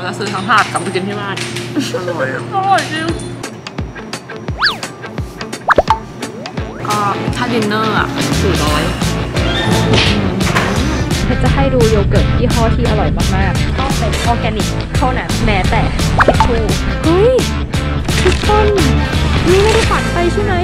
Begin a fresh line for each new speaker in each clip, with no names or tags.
จะซื้อทั้งถาดกลับไปกินที่บ้านอร่อยอร่อยจริงก็ถ้าดินเนอร์อะ400
เพชรจะให้ดูโยเกิร์ตยี่ห้อที่อร่อยมากๆต้องเป็นออร์แกนิกเท่านั้นแม้แต่ทิชชู่เฮ้ยทุกคนนี่ไม่ได้ฝันไปใช่ไหม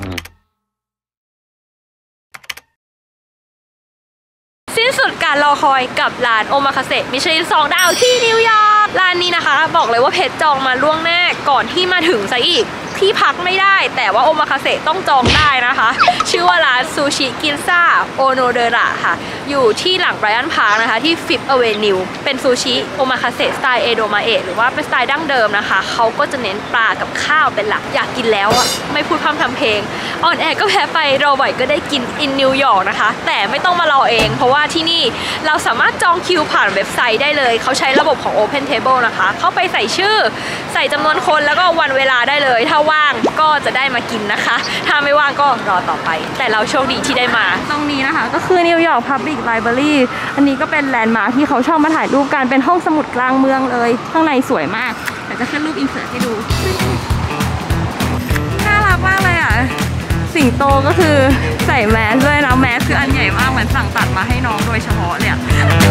สิ้นสุดการรอคอยกับร้านโอมาคาเซมิชลิน2 ดาวที่นิวยอร์กร้านนี้นะคะบอกเลยว่าเพชรจองมาล่วงหน้าก่อนที่มาถึงซะอีกที่พักไม่ได้แต่ว่าโอมาคาเซต้องจองได้นะคะชื่อว่าร้านซูชิกินซ่าโอโนเดระค่ะอยู่ที่หลังไบรอันพาร์คนะคะที่ฟิฟอเวนิวเป็นซูชิโอมาคาเซสไตล์เอโดมาเอะหรือว่าเป็นสไตล์ดั้งเดิมนะคะเขาก็จะเน้นปลากับข้าวเป็นหลักอยากกินแล้วอ่ะไม่พูดพร่ำทำเพลงออนแอร์ก็แพ้ไปรอบ่อยก็ได้กินอินนิวยอร์กนะคะแต่ไม่ต้องมารอเองเพราะว่าที่นี่เราสามารถจองคิวผ่านเว็บไซต์ได้เลยเขาใช้ระบบของ Open Table นะคะเข้าไปใส่ชื่อใส่จำนวนคนแล้วก็วันเวลาได้เลยถ้าว่างก็จะได้มากินนะคะถ้าไม่ว่างก็รอต่อไปแต่เราโชคดีที่ได้มาตรงนี้นะคะก็คือนิวยอร์ก Public Library อันนี้ก็เป็นแลนด์มาร์คที่เขาชอบมาถ่ายรูปกันเป็นห้องสมุดกลางเมืองเลยข้างในสวยมากแต่จะขึ้นรูปอินเสิร์ตให้ดูน่ารักมากเลยอ่ะสิงโตก็คือใส่แมสด้วยนะแมสคืออันใหญ่มากเหมือนสั่งตัดมาให้น้องโดยเฉพาะเลยอ่ะ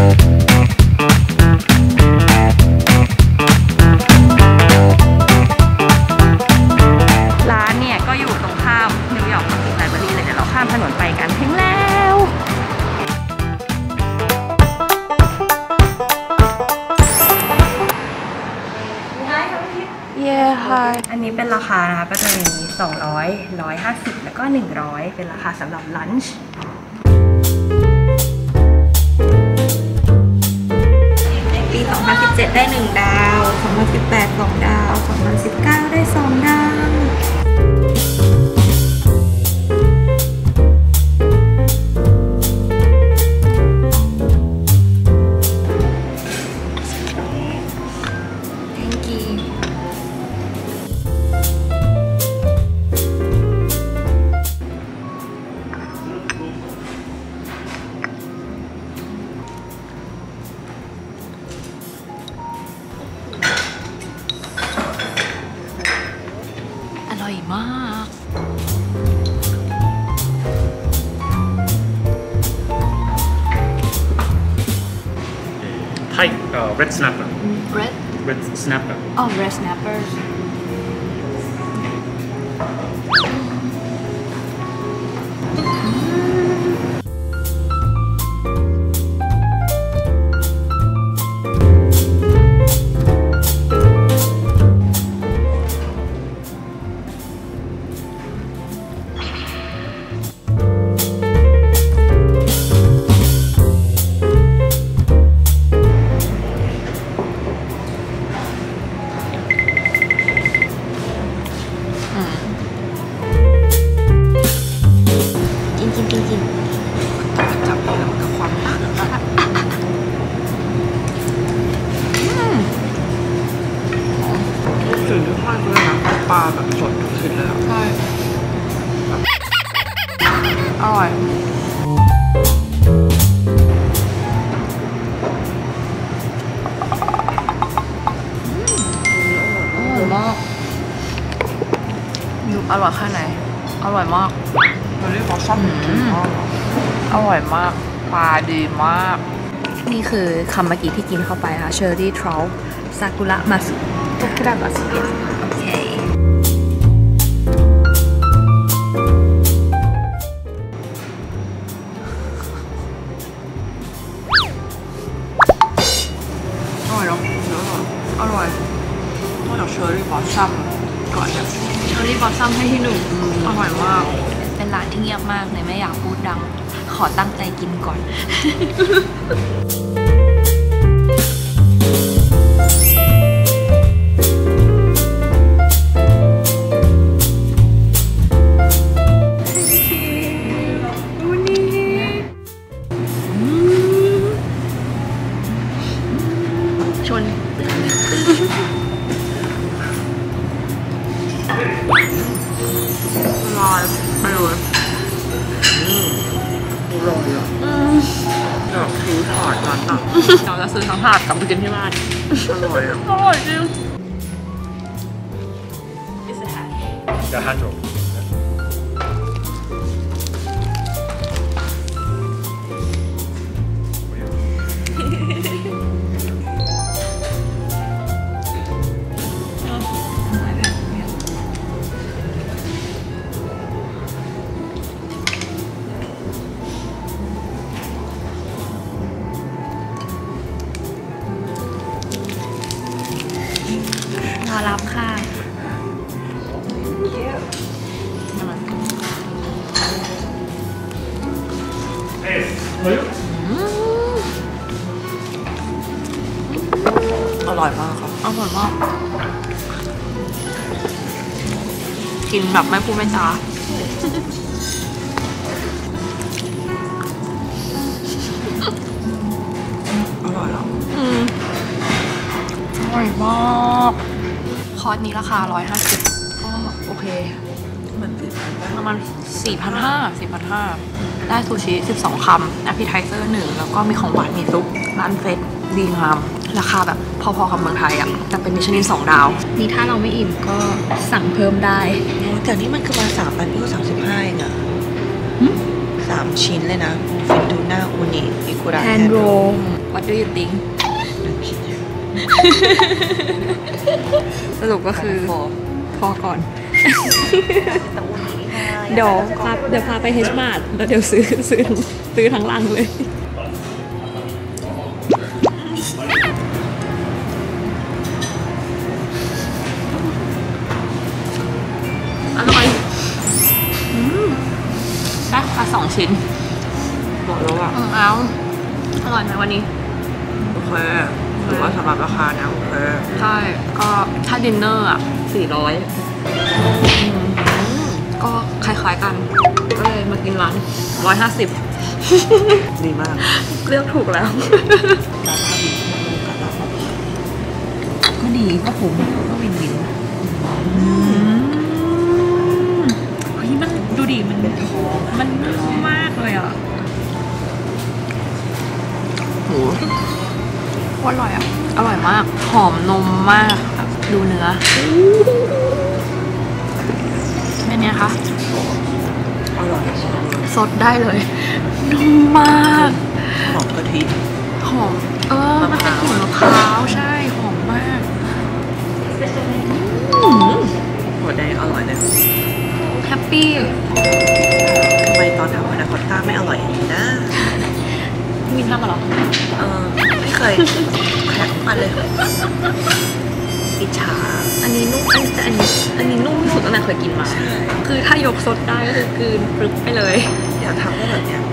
ร้านเนี่ยก็อยู่ตรงข้ามนิวยอร์ก Public Library เลยเดี๋ยวเราข้ามถนนไปกันถึงแล้ว
Hi
อันนี้เป็นราคานะคะก็จะมี200 150แล้วก็100เป็นราคาสำหรับลันช์ปี2017ได้1 ดาว2018 2 ดาว2019ได้2 ดาว
อร่อยมาก
Hi, red snapper.
Red
snapper.
oh red snapperจับแล้วมันก็ความต่างกันสิ่งที่พลาดเลยนะปลาแบบสดขึ้นเลยใช่อร่อยมากดูอร่อยแค่ไหนอร่อยมากเรียกว่าซ่อมอร่อยมากปลาดีมากนี่คือคำเมื่อกี้ที่กินเข้าไปค่ะเชอร์รี่ทรัลซากุระมาสึซากุระมาสึโอเคอร่อยเนาะอร่อยต้องเอาเชอร์รี่บอสซัมก่อนเนี่ยเชอร์รี่บอสซัมให้ที่1อร่อยมากเป็นร้านที่เงียบมากเลยไม่อยากพูดดังขอตั้งใจกินก่อนชนลอยไปเลยอร่อยอ่ะอยากซื้อถาดมาดอ่ะเราจะซื้อทั้งถาดกลับไปกินที่บ้านอร่อยอ่ะอร่อยจริง
Ja, hand roll.
รอรับค่ะอร่อยมากครับอร่อยมากกินแบบไม่พูดไม่จาอร่อยแล้วอร่อยมากคอร์สนี้ราคา150ก็โอเคมันประมาณ4,500 ได้ซูชิ12 คำแอปเปิลไทเซอร์1แล้วก็มีของหวานมีซุปร้านเฟสดีงามราคาแบบพอๆกับเมืองไทยอ่ะแต่เป็นมิชลิน2 ดาวนี่ถ้าเราไม่อิ่มก็สั่งเพิ่มได้
แต่นี่มันคือมา3,35เองอะ3 ชิ้นเลยนะฟินทูน่าอูนิอิกุระ
แฮนด์โรล What do you think สรุปก็คือพอก่อนเดี๋ยวพาไปเฮชมาร์ทแล้วเดี๋ยวซื้อทั้งลังเลยอร่อยได้ค่ะ2 ชิ้นบอกแล้วอ่ะเอาอร่อยไหมวันนี้โอเคหรือว่าสำหรับราคาเนี่ยโอเคใช่ก็ถ้าดินเนอร์อ่ะ400ก็คล้ายๆกันก็เลยมากินร้าน150
ดีมาก
เลือกถูกแล้วก็ดีก็คุ้มก็วินวินเฮ้ยมันดูดิมันนุ่มมากเลยอ่ะโหอร่อยอ่ะอร่อยมากหอมนมมากดูเนื้อเป็นไงคะ
อร่อย
สดได้เลยนุ่มมาก
หอมกะทิ
หอมมันเป็นกลิ่นมะพร้าวใช่หอมมาก
หัวแดงอร่อยเลย
แฮปปี้
ทำไมตอนทำอนาคอตต้าไม่อร่อยอย่างนี้นะ
มินทำมาหรอ
ไม่เคยแคปมาเลยอิจฉา
อันนี้นุ่มแต่อันนี้นุ่มที่สุดตั้งแต่เคยกินมาคือถ้ายกซดได้ก็คือกลืนปรึกไปเลย
อยากทำได้แบบเนี้ย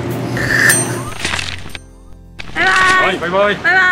บ๊ายบาย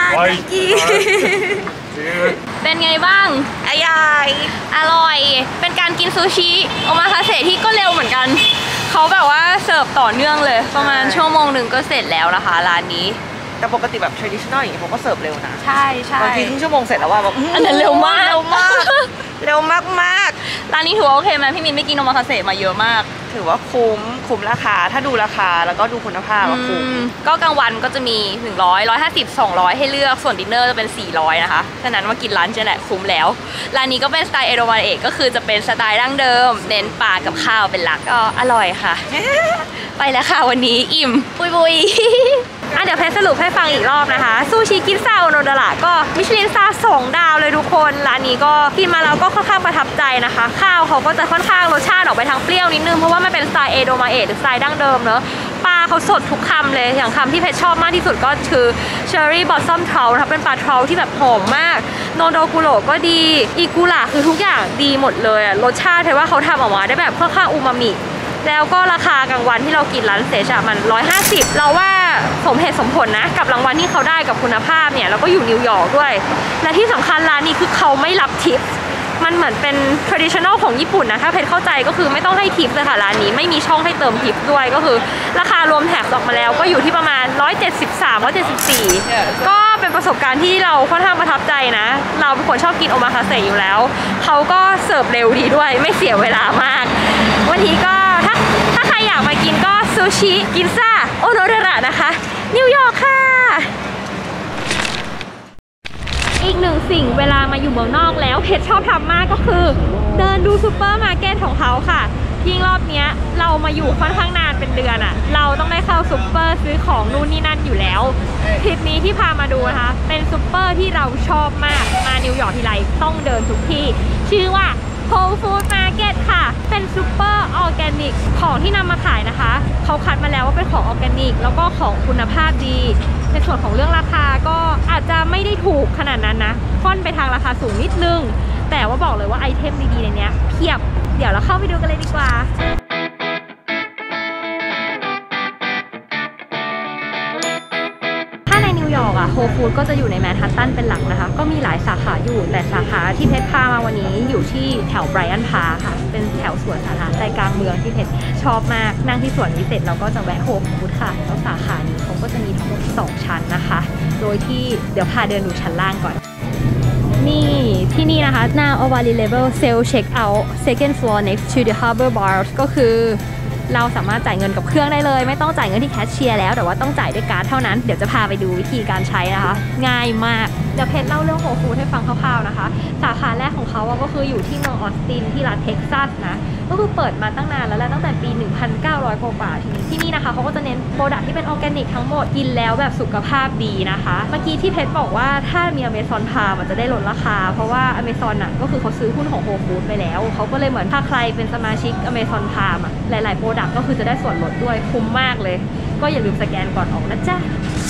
เป็นไงบ้างอร่อยเป็นการกินซูชิโอมาคาเสะที่ก็เร็วเหมือนกันเขาแบบว่าเสิร์ฟต่อเนื่องเลยประมาณชั่วโมงหนึ่งก็เสร็จแล้วนะคะร้านนี้
แต่ปกติแบบ traditional อย่างนี้เขาก็เสิร์ฟเร็วนะ
ใช่
บางทีครึ่งชั่วโมงเสร็จแล้วว่าแบบ
อันนั้นเร็วมาก
เร็วมาก
ร้านนี้ถือว่าโอเคไหมพี่มินไม่กินโอมาคาเสะมาเยอะมาก
ถือว่าคุ้มราคาถ้าดูราคาแล้วก็ดูคุณภาพคุ้ม
ก็กลางวันก็จะมี100 150 200ให้เลือกส่วนดินเนอร์จะเป็น400นะคะฉะนั้นมากินร้านเจ๊แหละคุ้มแล้วร้านนี้ก็เป็นสไตล์เอโดมาเอะก็คือจะเป็นสไตล์ดั้งเดิมเน้นปลากับข้าวเป็นหลักก็อร่อยค่ะ ไปแล้วค่ะวันนี้อิ่มบุยเดี๋ยวเพชรสรุปให้ฟังอีกรอบนะคะซูชิกินซาโอโนดาระก็มิชลินสตาร์2 ดาวเลยทุกคนร้านนี้ก็กินมาแล้วก็ค่อนข้างประทับใจนะคะข้าวเขาก็จะค่อนข้างรสชาติออกไปทางเปรี้ยวนิดนึงเพราะว่ามันเป็นสไตล์เอโดมาเอะหรือสไตล์ดั้งเดิมเนอะปลาเขาสดทุกคำเลยอย่างคำที่เพชรชอบมากที่สุดก็คือเชอร์รี่บอสซัมทรัลนะคะเป็นปลาทรัลที่แบบหอมมากโนโดกุโรก็ดีอิกุระคือทุกอย่างดีหมดเลยรสชาติเพชรว่าเขาทำออกมาได้แบบค่อนข้างอูมามิแล้วก็ราคากลางวันที่เรากินร้านเซชมัน150เราว่าสมเหตุสมผลนะกับรางวัลที่เขาได้กับคุณภาพเนี่ยแล้วก็อยู่นิวยอร์กด้วยและที่สำคัญร้านนี้คือเขาไม่รับทิปมันเหมือนเป็น traditional ของญี่ปุ่นนะถ้าเพชรเข้าใจก็คือไม่ต้องให้ทิปเลยค่ะร้านนี้ไม่มีช่องให้เติมทิปด้วยก็คือราคารวมแท็กออกมาแล้วก็อยู่ที่ประมาณ173-174ก็เป็นประสบการณ์ที่เราค่อนข้างประทับใจนะเราเป็นคนชอบกินโอมาคาเสะอยู่แล้วเขาก็เสิร์ฟเร็วดีด้วยไม่เสียเวลามากวันนี้ก็ถ้าใครอยากมากินก็ซูชิกินซ่าโอโนเดระนะคะนิวยอร์กค่ะอีกหนึ่งสิ่งเวลามาอยู่เมืองนอกแล้วเพชรชอบทำมากก็คือเดินดูซูเปอร์มาร์เก็ตของเขาค่ะยิ่งรอบนี้เรามาอยู่ค่อนข้างนานเป็นเดือนอะเราต้องได้เข้าซูเปอร์ซื้อของนู่นนี่นั่นอยู่แล้วทริปนี้ที่พามาดูนะคะเป็นซูเปอร์ที่เราชอบมากมานิวยอร์กทีไรต้องเดินทุกที่ชื่อว่า Whole Foods Market ค่ะเป็นซูเปอร์ออร์แกนิกของที่นำมาขายนะคะเขาคัดมาแล้วว่าเป็นของออร์แกนิกแล้วก็ของคุณภาพดีในส่วนของเรื่องราคาก็อาจจะไม่ได้ถูกขนาดนั้นนะค่อนไปทางราคาสูงนิดนึงแต่ว่าบอกเลยว่าไอเทมดีๆในนี้เพียบเดี๋ยวเราเข้าไปดูกันเลยดีกว่าถ้าในนิวยอร์กอะโฮลฟู้ดก็จะอยู่ในแมนฮัตตันเป็นหลักนะคะก็มีหลายสาขาอยู่แต่สาขาที่เพชรพามาวันนี้อยู่ที่แถวไบรอันพาร์คค่ะเป็นแถวสวนสาธารณะใจกลางเมืองที่เพชรชอบมากนั่งที่สวนนี้เสร็จเราก็จะแวะโฮลฟู้ดค่ะแล้วสาขานี้เขาก็จะมีทั้งหมด2ชั้นนะคะโดยที่เดี๋ยวพาเดินดูชั้นล่างก่อนนี่ที่นี่นะคะ Now available self check out second floor next to the harbor bar ก็คือเราสามารถจ่ายเงินกับเครื่องได้เลยไม่ต้องจ่ายเงินที่แคชเชียร์แล้วแต่ว่าต้องจ่ายด้วยการ์ดเท่านั้นเดี๋ยวจะพาไปดูวิธีการใช้นะคะง่ายมากเดี๋ยวเพชรเล่าเรื่องโฮลฟู้ดให้ฟังคร่าวๆนะคะสาขาแรกของเขาก็คืออยู่ที่เมืองออสตินที่รัฐเท็กซัสนะก็คือเปิดมาตั้งนานแล้วแหละตั้งแต่ปี 1900 กว่าที่นี่นะคะเขาก็จะเน้นโปรดักต์ที่เป็นออร์แกนิกทั้งหมดกินแล้วแบบสุขภาพดีนะคะเมื่อกี้ที่เพชรบอกว่าถ้ามี Amazon Prime มันจะได้ลดราคาเพราะว่า Amazon อ่ะก็คือเขาซื้อหุ้นของ Whole Foods ไปแล้วเขาก็เลยเหมือนถ้าใครเป็นสมาชิก Amazon Prime อ่ะหลายๆโปรดักต์ก็คือจะได้ส่วนลดด้วยคุ้มมากเลยก็อย่าลืมสแกนก่อนออกนะจ๊ะ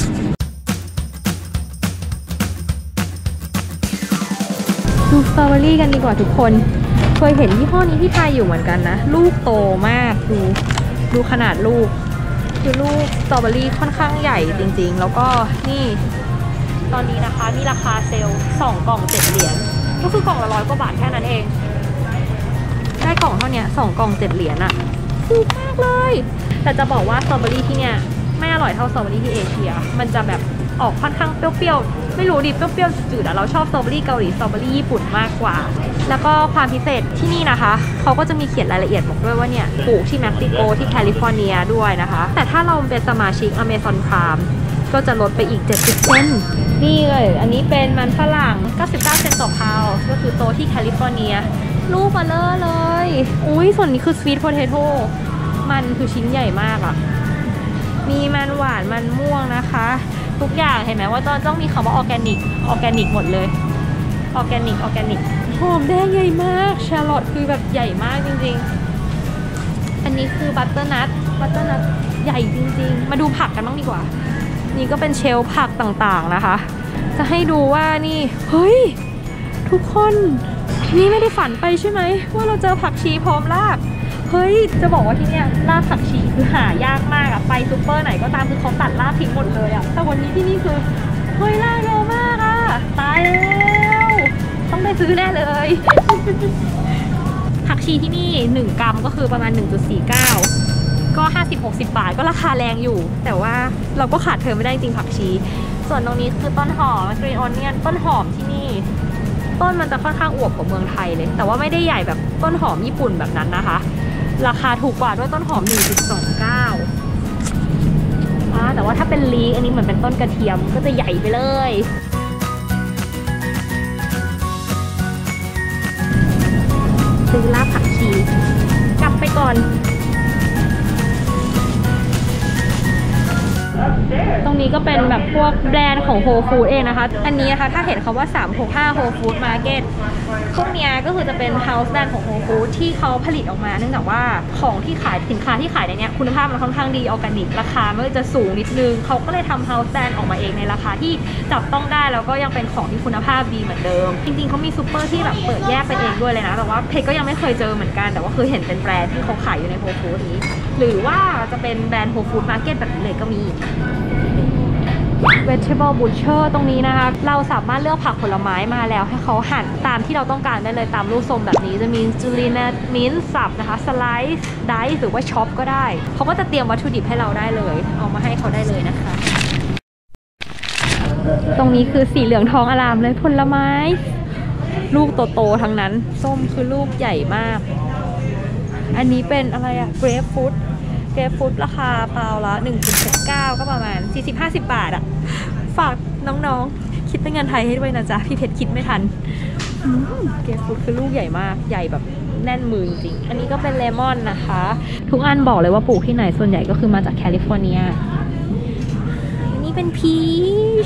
ดูสตรอเบอรี่กันดีกว่าทุกคนเคยเห็นยี่ห้อนี้ที่ไทยอยู่เหมือนกันนะลูกโตมากดูขนาดลูกคือลูกสตรอเบอรี่ค่อนข้างใหญ่จริงๆแล้วก็นี่ตอนนี้นะคะมีราคาเซลล์2กล่อง7เหรียญก็คือกล่องละ100 กว่าบาทแค่นั้นเองได้กล่องเท่านี้2กล่อง7เหรียญอะถูกมากเลยแต่จะบอกว่าสตรอเบอรี่ที่เนี่ยไม่อร่อยเท่าสตรอเบอรี่ที่เอเชียมันจะแบบออกค่อนข้างเปรี้ยวๆไม่รู้ดิเปรี้ยวๆจืดๆเราชอบสตรอเบอรี่เกาหลีสตรอเบอรี่ญี่ปุ่นมากกว่าแล้วก็ความพิเศษที่นี่นะคะเขาก็จะมีเขียนรายละเอียดบอกด้วยว่าเนี่ยปลูกที่เม็กซิโกที่แคลิฟอร์เนียด้วยนะคะแต่ถ้าเราเป็นสมาชิก Amazon Prime ก็จะลดไปอีก70 เซนต์นี่เลยอันนี้เป็นมันฝรั่ง99 เซนต์ต่อพาวก็คือโตที่แคลิฟอร์เนียลูกเบลอเลยอุ้ยส่วนนี้คือสวีทโพเทโต้มันคือชิ้นใหญ่มากอะมีมันหวานมันม่วงนะคะทุกอย่างเห็นไหมว่าต้องมีคำว่าออร์แกนิกหมดเลยออร์แกนิกหอมแดงใหญ่มากชาร์ลอตคือแบบใหญ่มากจริงๆอันนี้คือบัตเตอร์นัทใหญ่จริงๆมาดูผักกันบ้างดีกว่านี่ก็เป็นเชลฟ์ผักต่างๆนะคะจะให้ดูว่านี่เฮ้ยทุกคนนี่ไม่ได้ฝันไปใช่ไหมว่าเราเจอผักชีพร้อมรากเฮ้ยจะบอกว่าที่เนี่ยรากผักชีคือหายากมากอะไปซูเปอร์ไหนก็ตามคือเขาตัดรากทิ้งหมดเลยอะแต่วันนี้ที่นี่คือเฮ้ยรากเยอะมากอะตายแล้วต้องได้ซื้อแน่เลย ผักชีที่นี่1 กรัมก็คือประมาณ 1.49 ก็50-60 บาทก็ราคาแรงอยู่แต่ว่าเราก็ขาดเธอไม่ได้จริงผักชีส่วนตรงนี้คือต้นหอมกรีนออนเนียนต้นหอมที่นี่ต้นมันจะค่อนข้างอวบกว่าเมืองไทยเลยแต่ว่าไม่ได้ใหญ่แบบต้นหอมญี่ปุ่นแบบนั้นนะคะราคาถูกกว่าด้วยต้นหอม 1.29 แต่ว่าถ้าเป็นลีอันนี้เหมือนเป็นต้นกระเทียมก็จะใหญ่ไปเลยซื้อลาบผักชีกลับไปก่อนตรงนี้ก็เป็นแบบพวกแบรนด์ของ Whole Foods เองนะคะอันนี้นะคะถ้าเห็นคำว่า365 Whole Foods Market พวกเนี้ยก็คือจะเป็น House Brand ของ Whole Foods ที่เขาผลิตออกมาเนื่องจากว่าของที่ขายสินค้าที่ขายในเนี้ยคุณภาพมันค่อนข้างดีออร์แกนิกราคามันก็จะสูงนิดนึงเขาก็เลยทำ House Brand ออกมาเองในราคาที่จับต้องได้แล้วก็ยังเป็นของที่คุณภาพดีเหมือนเดิมจริงๆเขามีซูเปอร์ที่แบบเปิดแยกเป็นเองด้วยเลยนะแต่ว่าเพจก็ยังไม่เคยเจอเหมือนกันแต่ว่าคือเห็นเป็นแบรนด์ที่เขาขายอยู่ใน Whole Foods นี้หรือว่าจะเป็นแบรนด์ Whole Foods Market แบบนี้เลยก็มี Vegetable Butcher ตรงนี้นะคะเราสามารถเลือกผักผลไม้มาแล้วให้เขาหั่นตามที่เราต้องการได้เลยตามรูปทรงแบบนี้จะมีจูลินัทมิ้นสับนะคะสไลซ์ไดซ์หรือว่าช็อปก็ได้เขาก็จะเตรียมวัตถุดิบให้เราได้เลยเอามาให้เขาได้เลยนะคะตรงนี้คือสีเหลืองทองอลามเลยผลไม้ลูกโตๆทั้งนั้นส้มคือลูกใหญ่มากอันนี้เป็นอะไรอะเกรปฟรุตราคาเปล่าละ 1.69 ก็ประมาณ 40-50 บาทอะฝากน้องๆคิดเป็นเงินไทยให้ด้วยนะจ๊ะพี่เพชรคิดไม่ทันเกรปฟรุตคือลูกใหญ่มากใหญ่แบบแน่นมือจริงอันนี้ก็เป็นเลมอนนะคะทุกอันบอกเลยว่าปลูกที่ไหนส่วนใหญ่ก็คือมาจากแคลิฟอร์เนียอันนี้เป็นพีช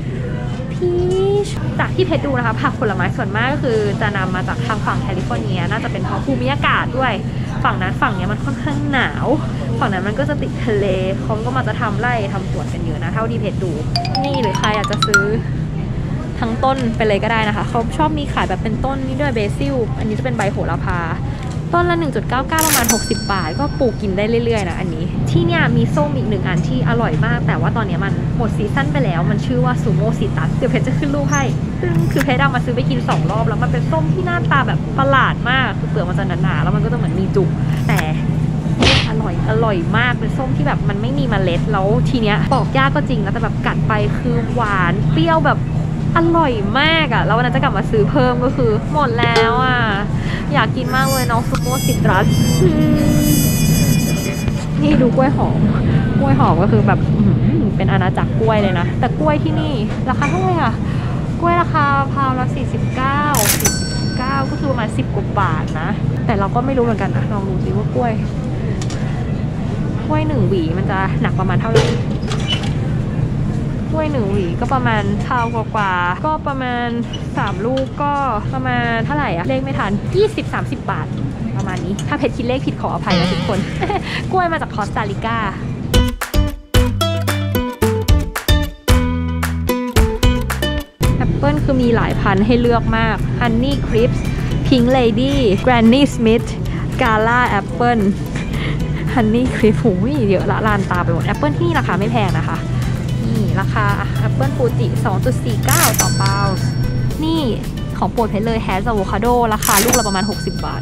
จากที่เพชรดูนะคะผักผลไม้ส่วนมากก็คือจะนำมาจากทางฝั่งแคลิฟอร์เนียน่าจะเป็นเพราะภูมิอากาศด้วยฝั่งนั้นฝั่งนี้มันค่อนข้างหนาวฝั่งนั้นมันก็จะติดทะเลเขาก็มาจะทำไร่ทำสวนกันเยอะนะเท่าที่เพชรดูนี่หรือใครอยากจะซื้อทั้งต้นไปเลยก็ได้นะคะเขาชอบมีขายแบบเป็นต้นนี้ด้วยเบซิลอันนี้จะเป็นใบโหระพาต้นละ 1.99 ประมาณ60 บาทก็ปลูกกินได้เรื่อยๆนะอันนี้ที่เนี่ยมีส้มอีก1อันที่อร่อยมากแต่ว่าตอนนี้มันหมดซีซั่นไปแล้วมันชื่อว่าซูโม่ซิตัสเดี๋ยวเพชรจะขึ้นรูปให้ซึ่งคือเพชรเอามาซื้อไปกิน2รอบแล้วมันเป็นส้มที่หน้าตาแบบประหลาดมากคือเปลือกมันจะหนาๆแล้วมันก็จะเหมือนมีจุกแต่อร่อยมากเป็นส้มที่แบบมันไม่มีเมล็ดแล้วทีเนี้ยปอกยากก็จริงนะแต่แบบกัดไปคือหวานเปรี้ยวแบบอร่อยมากอ่ะแล้ววันนั้นจะกลับมาซื้อเพิ่มก็คือหมดแล้วอ่ะอยากกินมากเลยน้องซูโม่ซิตรัสนี่ดูกล้วยหอมก็คือแบบเป็นอาณาจักรกล้วยเลยนะแต่กล้วยที่นี่ราคาเท่าไหร่อ่ะกล้วยราคาพาวละ49ก็คือประมาณ10 กว่าบาทนะแต่เราก็ไม่รู้เหมือนกันนะลองดูสิว่ากล้วย1 หวีมันจะหนักประมาณเท่าไหร่กล้วย1 หวีก็ประมาณเท่ากว่าก็ประมาณ3 ลูกก็ประมาณเท่าไหร่อะเลขไม่ทัน20-30 บาทประมาณนี้ถ้าเพชรคิดเลขผิดขออภัยนะทุกคน กล้วยมาจากคอสตาริกาแอปเปิลคือมีหลายพันธุ์ให้เลือกมาก Honey Crisp Pink Lady Granny Smith Gala Apple Honey Crisp หูยเยอะละลานตาไปหมดแอปเปิลที่นี่ราคาไม่แพงนะคะนี่ราคาแอปเปิลฟูจิ 2.49 ต่อเปานี่ของโปรดเพชรเลยแฮสอะโวคาโดราคาลูกละประมาณ60 บาท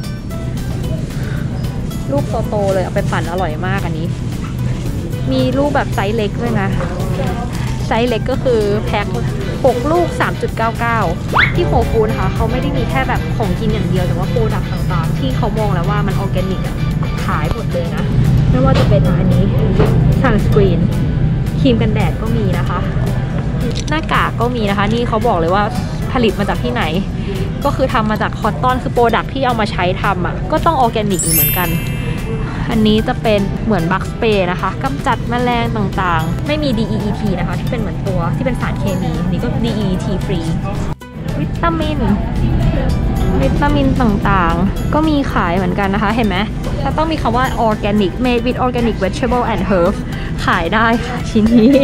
ลูกโตๆเลยเอาไปปั่นอร่อยมากอันนี้มีลูกแบบไซส์เล็กด้วยนะไซส์เล็กก็คือแพ็ค6 ลูก 3.99 ที่โฮฟูดนะคะเขาไม่ได้มีแค่แบบของกินอย่างเดียวแต่ว่าโปรดักต์ต่างๆที่เขามองแล้วว่ามันออร์แกนิกอะขายหมดเลยนะไม่ว่าจะเป็นอันนี้ซันสกรีนครีมกันแดดก็มีนะคะหน้ากากก็มีนะคะนี่เขาบอกเลยว่าผลิตมาจากที่ไหนก็คือทำมาจากคอตตอนคือโปรดักที่เอามาใช้ทำอ่ะก็ต้องออร์แกนิกเหมือนกันอันนี้จะเป็นเหมือนบัคสเปรย์นะคะกำจัดแมลงต่างๆไม่มี DEET นะคะที่เป็นเหมือนตัวที่เป็นสารเคมีนี่ก็ DEET ฟรีวิตามินต่างๆก็มีขายเหมือนกันนะคะเห็นไหมถ้าต้องมีคำว่า organic made with organic vegetable and herbs ขายได้ค่ะชิ้นนี้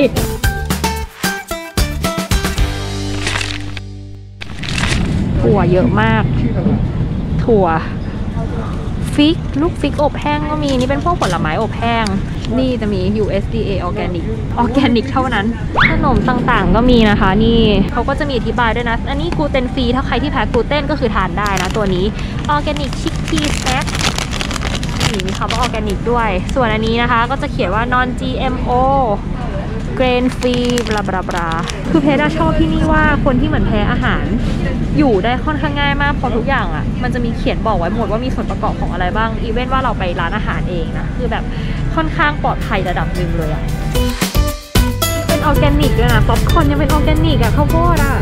ถั่วเยอะมากถั่วฟิกลูกฟิกอบแห้งก็มีนี่เป็นพวกผลไม้อบแห้งนี่จะมี USDA organic เท่านั้นขนมต่างๆก็มีนะคะนี่เขาก็จะมีอธิบายด้วยนะอันนี้กลูเตนฟรีถ้าใครที่แพ้กลูเตนก็คือทานได้นะตัวนี้ organic chickpea snack มีคำว่า organic ด้วยส่วนอันนี้นะคะก็จะเขียนว่า non GMO grain free บลาบลาบลาคือเพชรชอบที่นี่ว่าคนที่เหมือนแพ้อาหารอยู่ได้ค่อนข้างง่ายมากเพราะทุกอย่างอ่ะมันจะมีเขียนบอกไว้หมดว่ามีส่วนประกอบของอะไรบ้างอีเวนต์ว่าเราไปร้านอาหารเองนะคือแบบค่อนข้างปลอดภัยระดับหนึ่งเลยอ่ะเป็นออร์แกนิกด้วยนะป๊อปคอร์นยังเป็นออร์แกนิกอ่ะข้าวโพดอ่ะ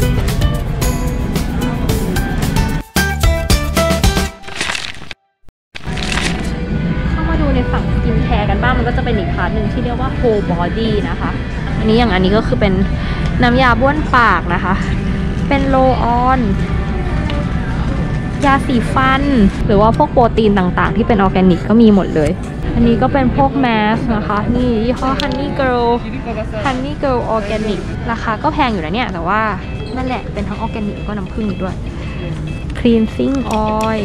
เข้ามาดูในฝั่งสกินแคร์กันบ้างมันก็จะเป็นอีกพาร์ทหนึ่งที่เรียกว่า whole body นะคะอันนี้ก็คือเป็นน้ำยาบ้วนปากนะคะเป็นโลออนยาสีฟันหรือว่าพวกโปรตีนต่างๆที่เป็นออร์แกนิกก็มีหมดเลยอันนี้ก็เป็นพวกแมสนะคะนี่ยี่ห้อ Honey Girl Organic ราคาก็แพงอยู่นะเนี่ยแต่ว่านั่นแหละเป็นทั้งออร์แกนิกแล้วก็น้ำผึ้งด้วย Cleansing Oil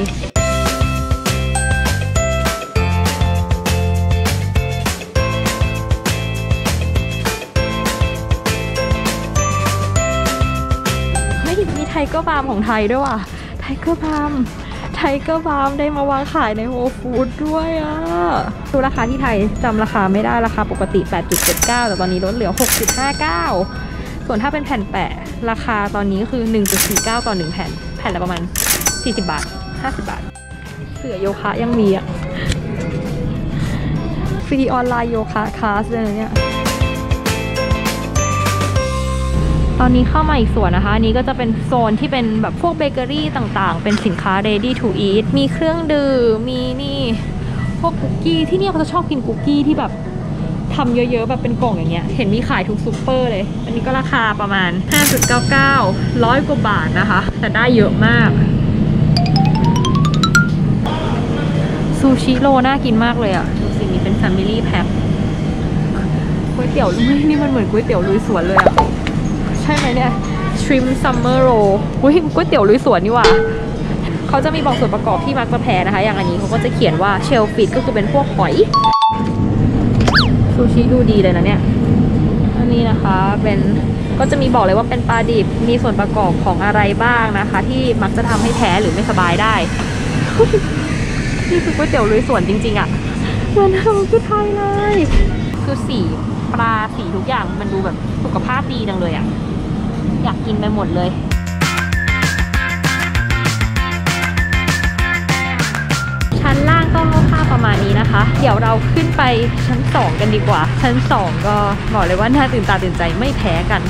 มีไทเกอร์บาร์มของไทยด้วยว่ะไทเกอร์บาร์มได้มาวางขายในโฮฟู้ดด้วยอ่ะดูราคาที่ไทยจำราคาไม่ได้ราคาปกติ 8.79 แต่ตอนนี้ลดเหลือ 6.59 ส่วนถ้าเป็นแผ่นแปะราคาตอนนี้คือ 1.49 ต่อ 1 แผ่นละประมาณ40 บาท 50 บาทเสือโยคะยังมีอ่ะฟรีออนไลน์โยคะคลาสเลยเนี่ยตอนนี้เข้ามาอีกส่วนนะคะอันนี้ก็จะเป็นโซนที่เป็นแบบพวกเบเกอรี่ต่างๆเป็นสินค้า ready to eat มีเครื่องดื่มมีนี่พวกคุกกี้ที่นี่เขาจะชอบกินคุกกี้ที่แบบทำเยอะๆแบบเป็นกล่องอย่างเงี้ยเห็นมีขายทุกซูเปอร์เลยอันนี้ก็ราคาประมาณ 5.99 100 กว่าบาทนะคะแต่ได้เยอะมากซูชิโรน่ากินมากเลยอ่ะดูสินี่เป็น Family Pack ก๋วยเตี๋ยวนี่มันเหมือนก๋วยเตี๋ยวลุยสวนเลยอ่ะใช่ไหมเนี่ย Shrimp Summer Roll ก๋วยเตี๋ยวลุยสวนนี่หว่าเขาจะมีบอกส่วนประกอบที่มักจะแพ้นะคะอย่างอันนี้เขาก็จะเขียนว่า Shellfish ก็คือเป็นพวกหอยซูชิดูดีเลยนะเนี่ยอันนี้นะคะเป็นก็จะมีบอกเลยว่าเป็นปลาดิบมีส่วนประกอบของอะไรบ้างนะคะที่มักจะทำให้แพ้หรือไม่สบายได้ นี่คือก๋วยเตี๋ยวลุยสวนจริงๆอ่ะเหมือนเราคือไทยเลยคือสีปลาสีทุกอย่างมันดูแบบสุขภาพดีจังเลยอ่ะอยากกินไปหมดเลยชั้นล่างก็ค่าประมาณนี้นะคะเดี๋ยวเราขึ้นไปชั้น2กันดีกว่าชั้น2ก็บอกเลยว่าน่าตื่นตาตื่นใจไม่แพ้กัน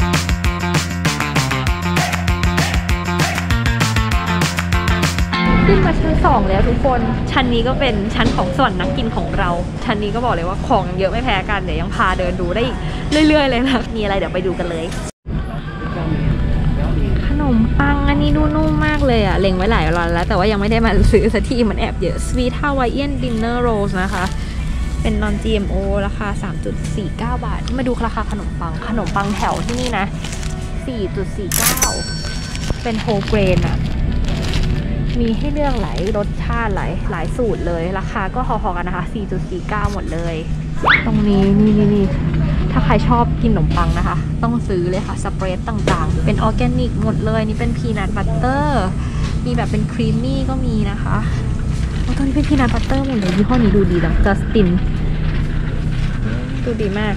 ขึ้นมาชั้น2แล้วทุกคนชั้นนี้ก็เป็นชั้นของส่วนนักกินของเราชั้นนี้ก็บอกเลยว่าของเยอะไม่แพ้กันเดี๋ยวยังพาเดินดูได้อีกเรื่อยๆเลยนะมีอะไรเดี๋ยวไปดูกันเลยขนมปังอันนี้ดูนุ่มมากเลยอะเล็งไว้หลายวันแล้วแต่ว่ายังไม่ได้มาซื้อสักทีมันแอบเยอะ Sweet Hawaiian Dinner Rolls นะคะเป็น non GMO ราคา 3.49 บาทมาดูราคาขนมปังแถวที่นี่นะ 4.49 เป็น whole grain อะมีให้เลือกหลายรสชาติหลายสูตรเลยราคาก็พอๆกันนะคะ 4.49 หมดเลยตรงนี้นี่ถ้าใครชอบกินขนมปังนะคะต้องซื้อเลยค่ะสเปรดต่างๆเป็นออร์แกนิกหมดเลยนี่เป็นพีนัทบัตเตอร์มีแบบเป็นครีมมี่ก็มีนะคะตอนนี้เป็นพีนัทบัตเตอร์หมดเลยยี่ห้อนี้ดูดีจังจัสตินดูดีมาก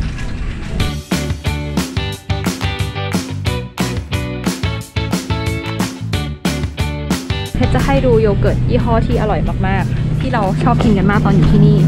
เพชรจะให้ดูโยเกิร์ตยี่ห้อที่อร่อยมากๆที่เราชอบกินกันมากตอนอยู่ที่นี่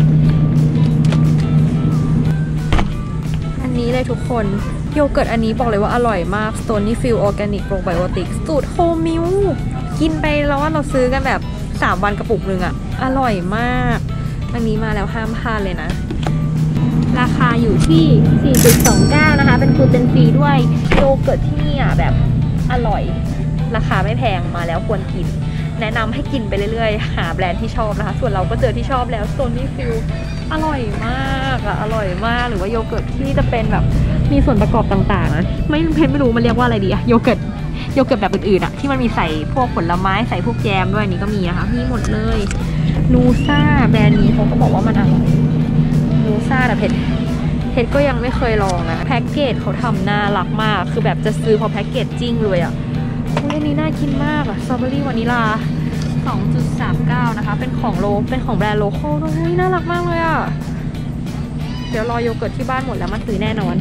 อันนี้เลยทุกคนโยเกิร์ตอันนี้บอกเลยว่าอร่อยมาก Stonyfield Organic Probiotic สูตรโฮมมิลกินไปแล้วว่าเราซื้อกันแบบ3 วันกระปุกนึงอะอร่อยมากอันนี้มาแล้วห้ามพลาดเลยนะราคาอยู่ที่ 4.29 นะคะเป็นกลูเตนฟรีด้วยโยเกิร์ตที่นี่อะแบบอร่อยราคาไม่แพงมาแล้วควรกินแนะนำให้กินไปเรื่อยๆหาแบรนด์ที่ชอบนะคะส่วนเราก็เจอที่ชอบแล้ว Stonyfield อร่อยมากอะอร่อยมากหรือว่าโยเกิร์ตที่จะเป็นแบบมีส่วนประกอบต่างๆนะไม่รู้มันเรียกว่าอะไรดีอะโยเกิร์ตแบบอื่นๆอะที่มันมีใส่พวกผลไม้ใส่พวกแยมด้วยนี่ก็มีนะคะมีหมดเลยนูซ่าแบรนด์นี้เขาก็บอกว่ามันอร่อยนูซ่าแต่เพชรก็ยังไม่เคยลองนะแพ็กเกจเขาทำน่ารักมากคือแบบจะซื้อเพราะแพ็กเกจจริงเลยอะอันนี้น่ากินมากอะสตรอเบอรี่วานิลา 2.39 นะคะเป็นของแบรนด์โลคอลด้วยน่ารักมากเลยอะเดี๋ยวรอโยเกิร์ตที่บ้านหมดแล้วมาซื้อแน่นอน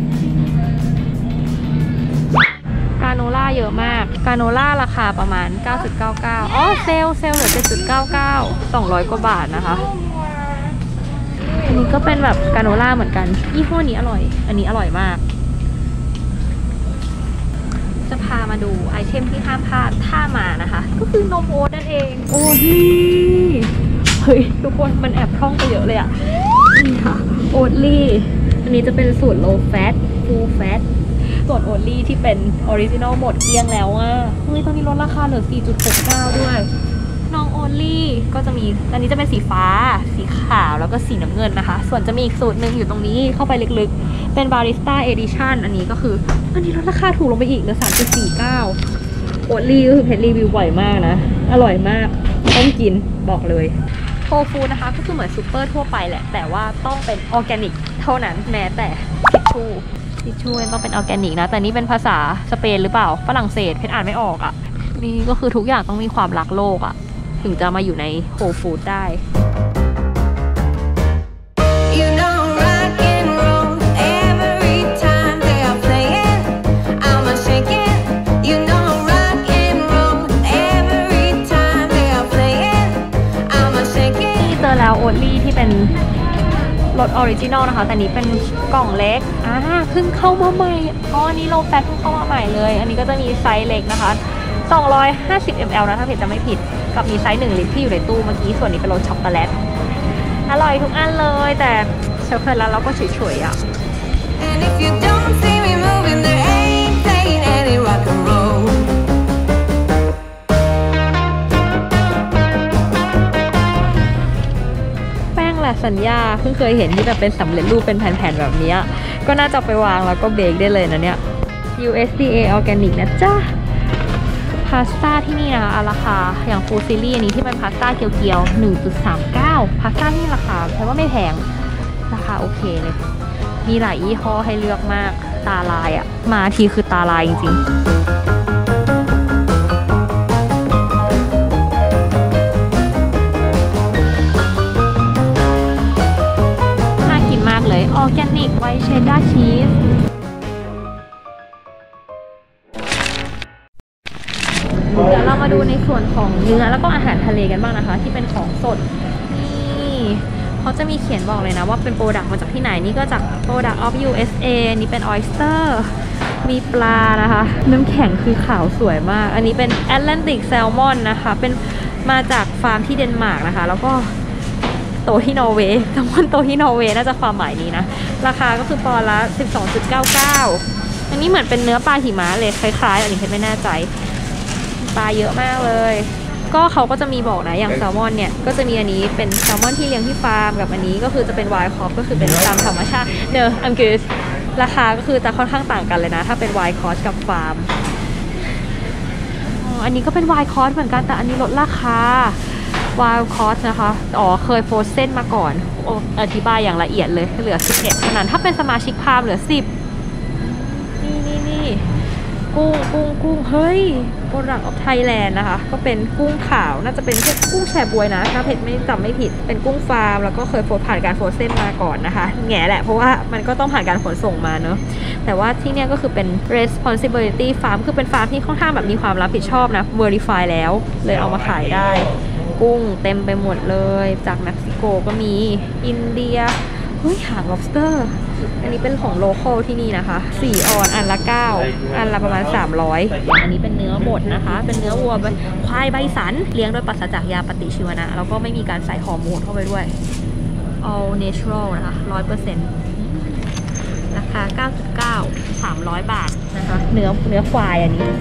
กาโนล่าเยอะมากกาโนล่าราคาประมาณ 9.99 อ๋อเซลเหลือ 7.99 200 กว่าบาทนะคะอันนี้ก็เป็นแบบกาโนล่าเหมือนกันยี่ห้อนี้อร่อยอันนี้อร่อยมากจะพามาดูไอเทมที่ห้ามพลาดถ้ามานะคะก็คือนมโอ๊ตนั่นเองโอ๊ตลี่เฮ้ยทุกคนมันแอบพร่องไปเยอะเลยอะนี่ค่ะโอ๊ตลี่อันนี้จะเป็นสูตร low fat full fat ส่วนโอ๊ตลี่ที่เป็นออริจินอลหมดเกลี้ยงแล้วอะเฮ้ยตอนนี้ลดราคาเหลือ 4.69 ด้วยน้องโอ๊ตลี่ก็จะมีอันนี้จะเป็นสีฟ้าสีขาวแล้วก็สีน้ำเงินนะคะส่วนจะมีอีกสูตรหนึ่งอยู่ตรงนี้เข้าไปลึกๆเป็นบาริสต้าเอดิชั่นอันนี้ก็คืออันนี้ลดราคาถูกลงไปอีกเหลือ 3.49 โอ๊ตลี่ก็คือเพชรรีวิวบ่อยมากนะอร่อยมากต้องกินบอกเลยโฮฟูนะคะก็คือเหมือนซูเปอร์ทั่วไปแหละแต่ว่าต้องเป็นออร์แกนิกเท่านั้นแม้แต่ทิชชู่ต้องเป็นออร์แกนิกนะแต่นี่เป็นภาษาสเปนหรือเปล่าฝรั่งเศสเพชรอ่านไม่ออกอ่ะนี่ก็คือทุกอย่างต้องมีความรักโลกอ่ะถึงจะมาอยู่ในโฮฟู้ดได้ โอทลี่ที่เป็นรสออริจินอลนะคะแต่นี้เป็นกล่องเล็กเพิ่งเข้ามาใหม่อันนี้โลแฟตเพิ่งเข้ามาใหม่เลยอันนี้ก็จะมีไซส์เล็กนะคะ250 ml นะถ้าเพจจะไม่ผิดกับมีไซส์1 ลิตรที่อยู่ในตู้เมื่อกี้ส่วนนี้เป็นรสช็อกโกแลตอร่อยทุกอันเลยแต่ช็อกโกแลตแล้วเราก็เฉยๆอ่ะสัญญาเพิ่งเคยเห็นที่แบบเป็นสำเร็จรูปเป็นแผ่นๆแบบนี้ก็น่าจะไปวางแล้วก็เบรกได้เลยนะเนี่ย USDA Organic นะจ๊ะพาสต้าที่นี่นะราคาอย่างฟูซิลี่อันนี้ที่เป็นพาสต้าเกียวๆ 1.39 พาสต้าที่ราคาแปลว่าไม่แพงราคาโอเคเลยมีหลายยี่ห้อให้เลือกมากตาลายมาทีคือตาลายจริงๆเลยออร์แกนิกไวท์เชดดาร์ชีสเดี๋ยวเรามาดูในส่วนของเนื้อแล้วก็อาหารทะเลกันบ้างนะคะที่เป็นของสดนี่เขาจะมีเขียนบอกเลยนะว่าเป็นโปรดักต์มาจากที่ไหนนี่ก็จาก Product of USA นี่เป็น Oyster มีปลานะคะน้ำแข็งคือขาวสวยมากอันนี้เป็น Atlantic Salmon นะคะเป็นมาจากฟาร์มที่เดนมาร์กนะคะแล้วก็โตที่นอร์เวย์ทั้งวันโตที่นอร์เวย์น่าจะความหมายนี้นะราคาก็คือปอนด์ละ 12.99 อันนี้เหมือนเป็นเนื้อปลาหิมะเลยคล้ายๆอันนี้เพชรไม่แน่ใจปลาเยอะมากเลยก็เขาก็จะมีบอกนะอย่างแซลมอนเนี่ยก็จะมีอันนี้เป็นแซลมอนที่เลี้ยงที่ฟาร์มกับอันนี้ก็คือจะเป็นไวท์คอฟก็คือเป็นตามธรรมชาติI'm good ราคาก็คือจะค่อนข้างต่างกันเลยนะถ้าเป็นไวท์คอฟกับฟาร์มอันนี้ก็เป็นไวท์คอฟเหมือนกันแต่อันนี้ลดราคาวายคอสนะคะเคยโฟรเซนมาก่อนอธิบายอย่างละเอียดเลยเหลือ11เท่านั้นถ้าเป็นสมาชิกพามเหลือ10นี่กุ้งเฮ้ยโปรดักต์ออฟไทยแลนด์นะคะก็เป็นกุ้งขาวน่าจะเป็นกุ้งแชบวยนะถ้าเพชรไม่จำไม่ผิดเป็นกุ้งฟาร์มแล้วก็เคยผ่านการโฟรเซนมาก่อนนะคะแง่แหละเพราะว่ามันก็ต้องผ่านการขนส่งมาเนอะแต่ว่าที่เนี่ยก็คือเป็น responsibility farm คือเป็นฟาร์มที่ค่อนข้างแบบมีความรับผิดชอบนะ verify แล้วเลยเอามาขายได้กุ้งเต็มไปหมดเลยจากเม็กซิโกก็มีอินเดียเฮ้ยหาง lobster อันนี้เป็นของโลคอลที่นี่นะคะ4 ออนอันละ9อันละประมาณ300อันนี้เป็นเนื้อบดนะคะเป็นเนื้อวัวควายใบสันเลี้ยงโดยปราศจากยาปฏิชีวนะแล้วก็ไม่มีการใส่ฮอร์โมนเข้าไปด้วย all natural นะคะ 100% ราคา 9.9 300 บาทนะคะเนื้อควายอันนี้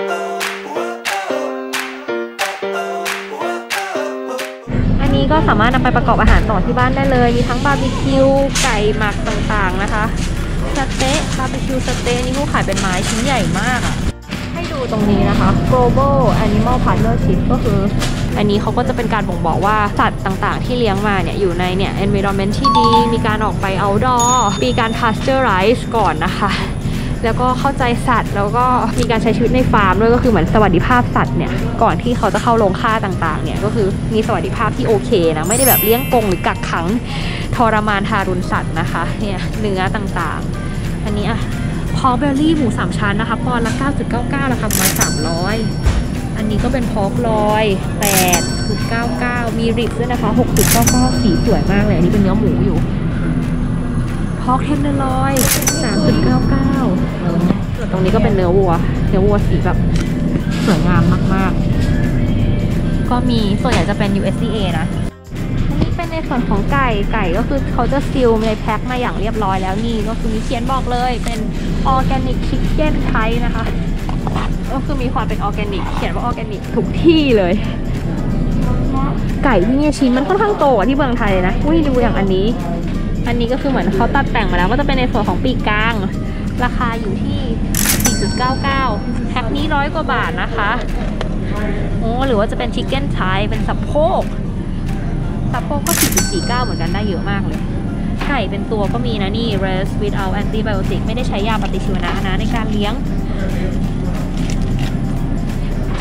ก็สามารถนำไปประกอบอาหารต่อที่บ้านได้เลยมีทั้งบาร์บีคิวไก่หมักต่างๆนะคะสเต๊ะบาร์บีคิวสเต๊ะนี่เขาขายเป็นไม้ชิ้นใหญ่มากให้ดูตรงนี้นะคะ Global Animal Partnership ก็คืออันนี้เขาก็จะเป็นการบ่งบอกว่าสัตว์ต่างๆที่เลี้ยงมาเนี่ยอยู่ในเนี่ย environment ที่ดีมีการออกไป outdoor มีการ pasteurize ก่อนนะคะแล้วก็เข้าใจสัตว์แล้วก็มีการใช้ชีวิตในฟาร์มด้วยก็คือเหมือนสวัสดิภาพสัตว์เนี่ยก่อนที่เขาจะเข้าโรงฆ่าต่างๆเนี่ยก็คือมีสวัสดิภาพที่โอเคนะไม่ได้แบบเลี้ยงกรงหรือกักขังทรมานทารุณสัตว์นะคะเนี่ยเนื้อต่างๆอันนี้พอกเบลลี่หมู3ชั้นนะคะปอนด์ละ 9.99 ราคาประมาณ300อันนี้ก็เป็นพอกลอย 8.99 มีริบด้วยนะคะ 6.99 สีสวยมากเลยอันนี้เป็นเนื้อหมูอยู่พอกเทนเนอร์ลอย 3.99 ส่วนตรงนี้ก็เป็นเนื้อวัวสีแบบสวยงามมากๆก็มีส่วนใหญ่จะเป็น USDA นะอันนี้เป็นในส่วนของไก่ก็คือเขาจะซีลในแพ็คมาอย่างเรียบร้อยแล้วนี่ก็คือมีเขียนบอกเลยเป็น Organic Chicken ไทยนะคะก็คือมีความเป็น Organic เขียนว่า Organic ทุกที่เลยไก่ที่นี่ชิ้นมันค่อนข้างโตกว่าที่เมืองไทยเลยนะดูอย่างอันนี้ก็คือเหมือนเขาตัดแต่งมาแล้วก็จะเป็นในส่วนของปีกกลางราคาอยู่ที่ 4.99 แพ็คนี้100 กว่าบาทนะคะหรือว่าจะเป็นชิคเก้นไทยเป็นสะโพกก็ 4.49 เหมือนกันได้เยอะมากเลยไก่เป็นตัวก็มีนะนี่ raised without antibiotic ไม่ได้ใช้ยาปฏิชีวนะในการเลี้ยง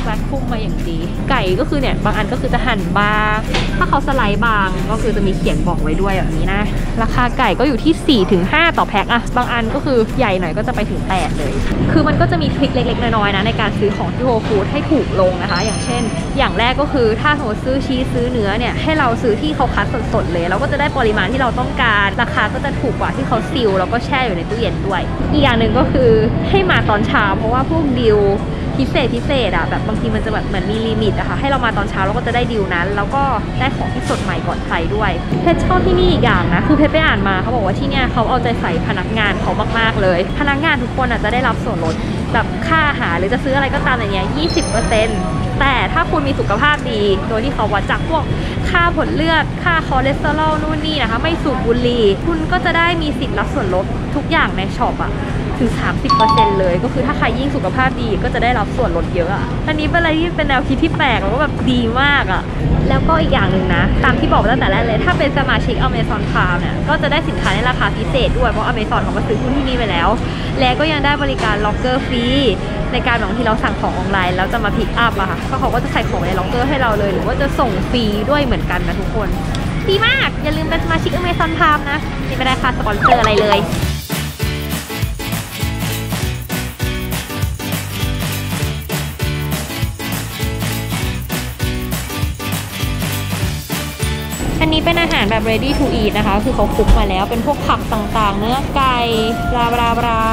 แว็กคุ้มมาอย่างดีไก่ก็คือเนี่ยบางอันก็คือจะหั่นบางถ้าเขาสไลด์บางก็คือจะมีเขียนบอกไว้ด้วยแบบนี้นะราคาไก่ก็อยู่ที่ 4-5 ต่อแพ็คอะบางอันก็คือใหญ่หน่อยก็จะไปถึง 8 เลยคือมันก็จะมีทริคเล็กๆน้อยๆนะในการซื้อของที่โฮลฟู้ดให้ถูกลงนะคะอย่างเช่นอย่างแรกก็คือถ้าสมมติซื้อชีสซื้อเนื้อเนี่ยให้เราซื้อที่เขาคัดสดๆเลยเราก็จะได้ปริมาณที่เราต้องการราคาก็จะถูกกว่าที่เขาซีลแล้วก็แช่อยู่ในตู้เย็นด้วยอีกอย่างหนึ่งก็คือให้มาตอนเช้าเพราะว่าพวกดิวพิเศษอะแบบบางทีมันจะแบบเหมือนมีลิมิตอะค่ะให้เรามาตอนเช้าเราก็จะได้ดิวนั้นแล้วก็ได้ของที่สดใหม่ก่อนใครด้วยเพชรชอบที่นี่อีกอย่างนะคือเพชรไปอ่านมาเขาบอกว่าที่เนี่ยเขาเอาใจใส่พนักงานเขามากๆเลยพนักงานทุกคนจะได้รับส่วนลดแบบค่าอาหารหรือจะซื้ออะไรก็ตามอย่างเงี้ย 20% แต่ถ้าคุณมีสุขภาพดีโดยที่เขาวัดจากพวกค่าผลเลือดค่าคอเลสเตอรอลนู่นนี่นะคะไม่สูบบุหรี่คุณก็จะได้มีสิทธิ์รับส่วนลดทุกอย่างในช็อปอะถึง 30% เลยก็คือถ้าใครยิ่งสุขภาพดีก็จะได้รับส่วนลดเยอะอะอันนี้เป็นอะไรที่เป็นแนวคิดที่แปลกแล้วก็แบบดีมากอะแล้วก็อีกอย่างหนึ่งนะตามที่บอกตั้งแต่แรกเลยถ้าเป็นสมาชิก Amazon Prime เนี่ยก็จะได้สินค้าในราคาพิเศษด้วยเพราะ Amazon เขามาซื้อหุ้นที่นี่ไปแล้วและก็ยังได้บริการล็อกเกอร์ฟรีในการบางทีเราสั่งของออนไลน์แล้วจะมาพิกอัพอะค่ะก็เขาก็จะใส่ของในล็อกเกอร์ให้เราเลยหรือว่าจะส่งฟรีด้วยเหมือนกันนะทุกคนดีมากอย่าลืมเป็นสมาชิก Amazon Prime นะนี่ไม่ได้ค่าสปอนเซอร์อะไรเลยอันนี้เป็นอาหารแบบ ready to eat นะคะคือเขาคลุกมาแล้วเป็นพวกผักต่างๆเนื้อไก่บลา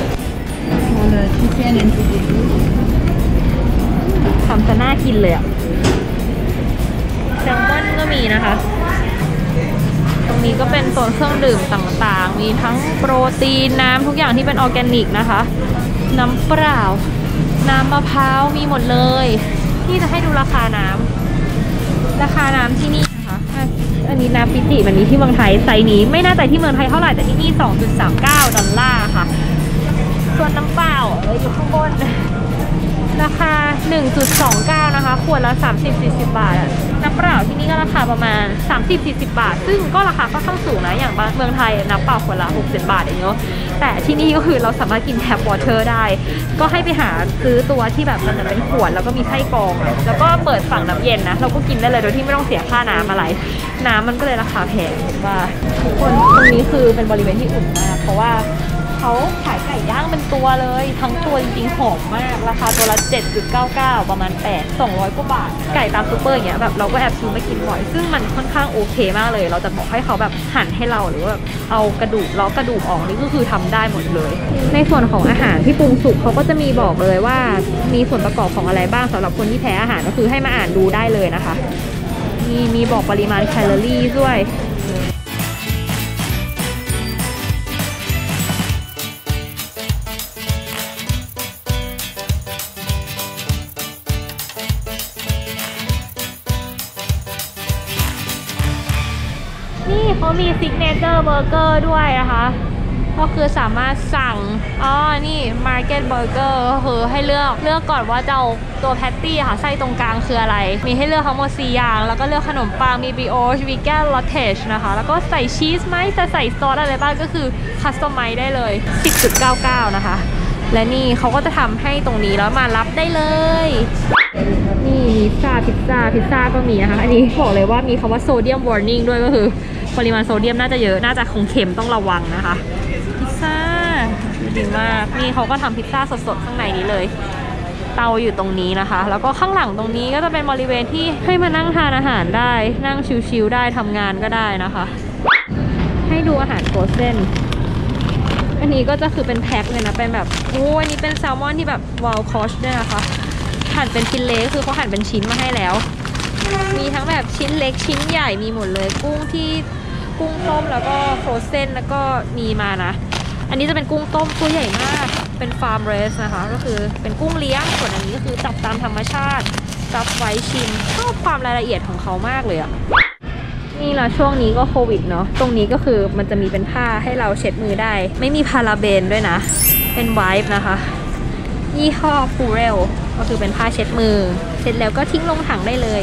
ทำซะน่ากินเลยอะแซลมอนก็มีนะคะตรงนี้ก็เป็นโซนเครื่องดื่มต่างๆมีทั้งโปรตีนน้ำทุกอย่างที่เป็นออร์แกนิกนะคะน้ำเปล่าน้ำมะพร้าวมีหมดเลยที่จะให้ดูราคาน้ำที่นี่อันนี้น้ำปิติมันมีที่เมืองไทยไซส์นี้ไม่แน่ใจที่เมืองไทยเท่าไหร่แต่ที่นี่ $2.39 ค่ะส่วนน้ำเปล่าอยู่ข้างบนราคา 1.29 นะคะขวดละ 30-40 บาทน้ำเปล่าที่นี่ก็ราคาประมาณ 30-40 บาทซึ่งก็ราคาค่อนข้างสูงนะอย่างเมืองไทยน้ำเปล่าขวดละ 60 บาทเองเนาะแต่ที่นี่ก็คือเราสามารถกินแท็บวอเตอร์ได้ก็ให้ไปหาซื้อตัวที่แบบมันจะเป็นขวดแล้วก็มีไส้กรองแล้วก็เปิดฝั่งน้ำเย็นนะเราก็กินได้เลยโดยที่ไม่ต้องเสียค่าน้ำอะไรน้ำมันก็เลยราคาแพงว่าทุกคนตรงนี้คือเป็นบริเวณที่อุ่นมากเพราะว่าเขาขายไก่ย่างเป็นตัวเลยทั้งตัวจริงๆหอมมากราคาตัวละ 7.99 ประมาณ200 กว่าบาทไก่ตามซูเปอร์อย่างเงี้ยแบบเราก็แอบซื้อมากินบ่อยซึ่งมันค่อนข้างโอเคมากเลยเราจะบอกให้เขาแบบหั่นให้เราหรือว่าเอากระดูกล้อกระดูกออกนี่ก็คือทำได้หมดเลยในส่วนของอาหารที่ปรุงสุกเขาก็จะมีบอกเลยว่ามีส่วนประกอบของอะไรบ้างสำหรับคนที่แพ้อาหารก็คือให้มาอ่านดูได้เลยนะคะมีบอกปริมาณแคลอรี่ด้วยนี่เขามีซิกเนเจอร์เบอร์เกอร์ด้วยนะคะก็คือสามารถสั่งนี่ Market Burger ก็คือให้เลือกก่อนว่าจะเอาตัวแพตตี้ค่ะไส้ตรงกลางคืออะไรมีให้เลือกทั้งหมด4อย่างแล้วก็เลือกขนมปังมี brioche vegan cottage นะคะแล้วก็ใส่ชีสไหมจะใส่ซอสอะไรบ้างก็คือคัสตอมไมซ์ได้เลย 10.99 นะคะและนี่เขาก็จะทำให้ตรงนี้แล้วมารับได้เลยนี่พิซซ่าก็มีนะคะอันนี้บอกเลยว่ามีคำว่าโซเดียมวอร์นิ่งด้วยก็คือปริมาณโซเดียมน่าจะเยอะน่าจะคงเค็มต้องระวังนะคะพิซซ่าดีมากนี่เขาก็ทำพิซซ่าสดๆข้างในนี้เลยเตาอยู่ตรงนี้นะคะแล้วก็ข้างหลังตรงนี้ก็จะเป็นบริเวณที่ให้มานั่งทานอาหารได้นั่งชิลๆได้ทำงานก็ได้นะคะให้ดูอาหารโฟรเซนอันนี้ก็จะคือเป็นแพ็คเลยนะเป็นแบบอันนี้เป็นแซลมอนที่แบบวอลคอชด้วยนะคะหั่นเป็นชิ้นเล็กคือเขาหั่นเป็นชิ้นมาให้แล้วมีทั้งแบบชิ้นเล็กชิ้นใหญ่มีหมดเลยกุ้งต้มแล้วก็โฟรเซนแล้วก็มีมานะอันนี้จะเป็นกุ้งต้มตัวใหญ่มากเป็นฟาร์มเรสนะคะก็คือเป็นกุ้งเลี้ยงส่วนอันนี้ก็คือจับตามธรรมชาติจับไว้ชิมชอบความรายละเอียดของเขามากเลยอะนี่ละช่วงนี้ก็โควิดเนาะตรงนี้ก็คือมันจะมีเป็นผ้าให้เราเช็ดมือได้ไม่มีพาราเบนด้วยนะเป็นไวป์นะคะยี่ห้อฟูเรลก็คือเป็นผ้าเช็ดมือเสร็จแล้วก็ทิ้งลงถังได้เลย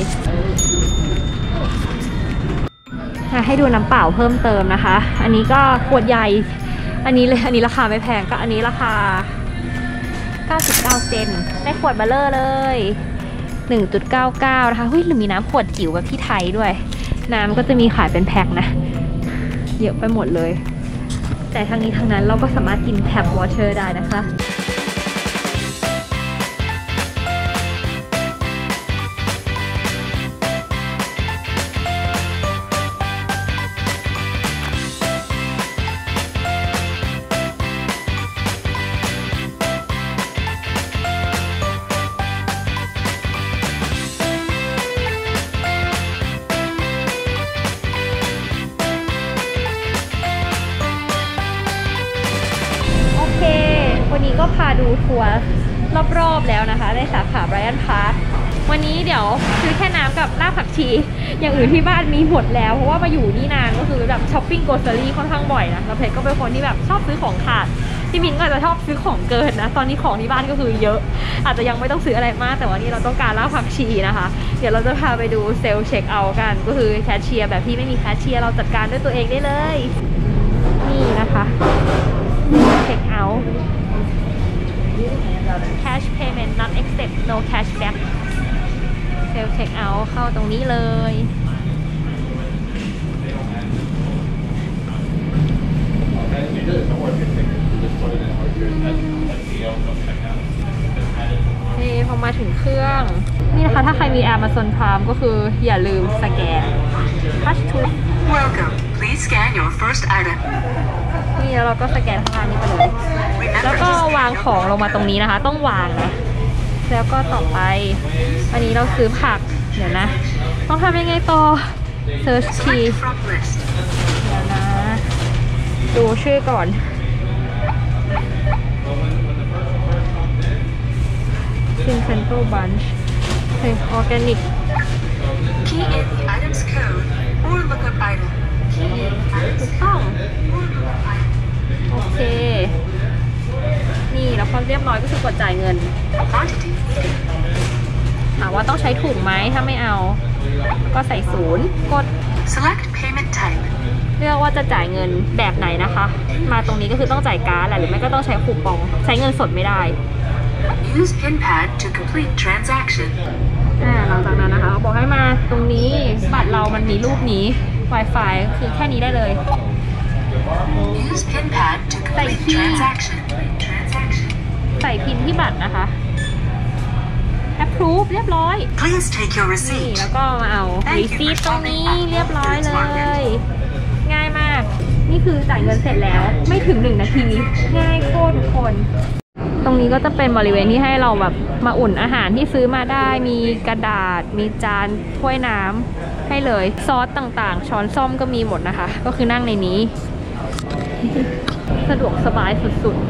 ให้ดูน้ำเปล่าเพิ่มเติมนะคะอันนี้ก็ขวดใหญ่อันนี้ราคาไม่แพงก็อันนี้ราคา99 เซนต์ได้ขวดเบลเลอร์เลย 1.99 นะคะเฮ้ยหรือมีน้ำขวดจิ๋วแบบที่ไทยด้วยน้ำก็จะมีขายเป็นแพ็คนะเยอะไปหมดเลยแต่ทั้งนี้ทั้งนั้นเราก็สามารถกินแท็บวอเตอร์ได้นะคะวันนี้ก็พาดูทัวร์รอบๆแล้วนะคะในสาขาไบรอันพาร์ควันนี้เดี๋ยวซื้อแค่น้ำกับรากผักชีอย่างอื่นที่บ้านมีหมดแล้วเพราะว่ามาอยู่นี่นานก็คือแบบช้อปปิ้งโกลเซอรี่ค่อนข้างบ่อยนะแล้วเพชรก็เป็นคนที่แบบชอบซื้อของขาดที่มินก็อาจจะชอบซื้อของเกินนะตอนนี้ของที่บ้านก็คือเยอะอาจจะยังไม่ต้องซื้ออะไรมากแต่วันนี้เราต้องการรากผักชีนะคะเดี๋ยวเราจะพาไปดูเซลล์เช็คเอาท์กันก็คือแคชเชียร์แบบที่ไม่มีแคชเชียร์เราจัดการด้วยตัวเองได้เลยนี่นะคะเช็คเอาท์cash payment not accept no cashback self check out เข้าตรงนี้เลยพอมาถึงเครื่องนี่นะคะถ้าใครมี Amazon Prime ก็คืออย่าลืมสแกน Touch to
Welcome please scan your first item
นี่แล้วเราก็สแกนข้างล่างนี้ไปเลยแล้วก็วางของลงมาตรงนี้นะคะต้องวางนะแล้วก็ต่อไปวันนี้เราซื้อผักเดี๋ยวนะต้องทำยังไงต่อ search key เดี๋ยวนะดูชื่อก่อนCentral Bunch Organic
Key in the item's code or look up item
ถูกต้องโอเคนี่แล้วพอเรียบร้อยก็คือกดจ่ายเงินถามว่าต้องใช้ถุงไหมถ้าไม่เอาก็ใส่0กด
Select payment type
เลือกว่าจะจ่ายเงินแบบไหนนะคะมาตรงนี้ก็คือต้องจ่ายการ์ดแหละหรือไม่ก็ต้องใช้คูปองใช้เงินสดไม่ได้
Use pin pad to complete transaction
หลังจากนั้นนะคะบอกให้มาตรงนี้บัตรเรามันมีรูปนี้ Wi-Fi คือแค่นี้ได้เลย
Use pin pad to complete transaction
ใส่พินที่บัตรนะคะ Approve เรียบร้อย
Please take your
นี่
receipt
แล้วก็มาเอา receipt ตรงนี้เรียบร้อยเลยง่ายมากนี่คือจ่ายเงินเสร็จแล้วไม่ถึง1 นาทีง่ายโคตรทุกคนตรงนี้ก็จะเป็นบริเวณที่ให้เราแบบมาอุ่นอาหารที่ซื้อมาได้มีกระดาษมีจานถ้วยน้ำให้เลยซอสต่างๆช้อนส้อมก็มีหมดนะคะก็คือนั่งในนี้สะดวกสบายสุดๆ